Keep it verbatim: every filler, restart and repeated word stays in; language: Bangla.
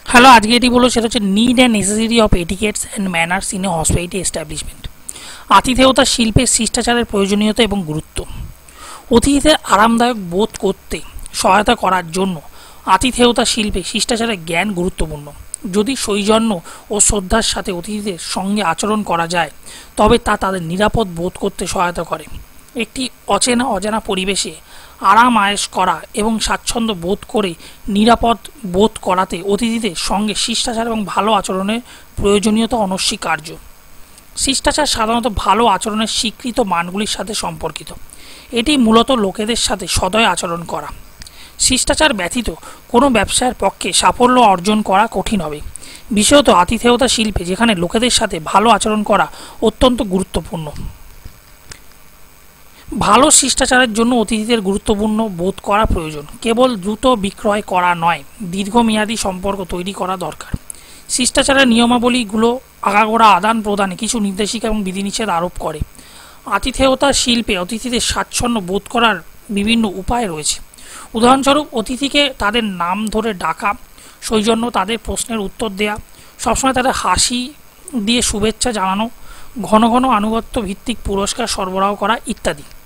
হ্যালো, আজকে এটি বলো সেটা হচ্ছে need and necessity of etiquettes and manners in a hospitality establishment. আতিথেয়তা শিল্পে শিষ্টাচারের প্রয়োজনীয়তা এবং গুরুত্ব। অতিথিদের আরামদায়ক বোধ করতে সহায়তা করার জন্য আতিথেয়তা শিল্পে শিষ্টাচারের জ্ঞান গুরুত্বপূর্ণ। যদি সৌজন্য ও শ্রদ্ধার সাথে অতিথিদের সঙ্গে আচরণ করা যায় তবে তা তাদের নিরাপদ বোধ করতে সহায়তা করে। একটি অচেনা অজানা পরিবেশে আরাম আয়েশ করা এবং স্বাচ্ছন্দ্য বোধ করে নিরাপদ বোধ করাতে অতিথিদের সঙ্গে শিষ্টাচার এবং ভালো আচরণের প্রয়োজনীয়তা অনস্বীকার্য। শিষ্টাচার সাধারণত ভালো আচরণের স্বীকৃত মানগুলির সাথে সম্পর্কিত। এটি মূলত লোকেদের সাথে সদয় আচরণ করা। শিষ্টাচার ব্যতীত কোনো ব্যবসায়ের পক্ষে সাফল্য অর্জন করা কঠিন হবে, বিশেষত আতিথেয়তা শিল্পে যেখানে লোকেদের সাথে ভালো আচরণ করা অত্যন্ত গুরুত্বপূর্ণ। ভালো শিষ্টাচারের জন্য অতিথিদের গুরুত্বপূর্ণ বোধ করা প্রয়োজন। কেবল দ্রুত বিক্রয় করা নয়, দীর্ঘমেয়াদী সম্পর্ক তৈরি করা দরকার। শিষ্টাচারের নিয়মাবলীগুলো আগাগোড়া আদান প্রদানে কিছু নির্দেশিকা এবং বিধিনিষেধ আরোপ করে। আতিথেয়তা শিল্পে অতিথিদের স্বাচ্ছন্দ্য বোধ করার বিভিন্ন উপায় রয়েছে। উদাহরণস্বরূপ, অতিথিকে তাদের নাম ধরে ডাকা, সৌজন্য তাদের প্রশ্নের উত্তর দেয়া, সবসময় তাদের হাসি দিয়ে শুভেচ্ছা জানানো, ঘন ঘন আনুগত্য ভিত্তিক পুরস্কার সরবরাহ করা ইত্যাদি।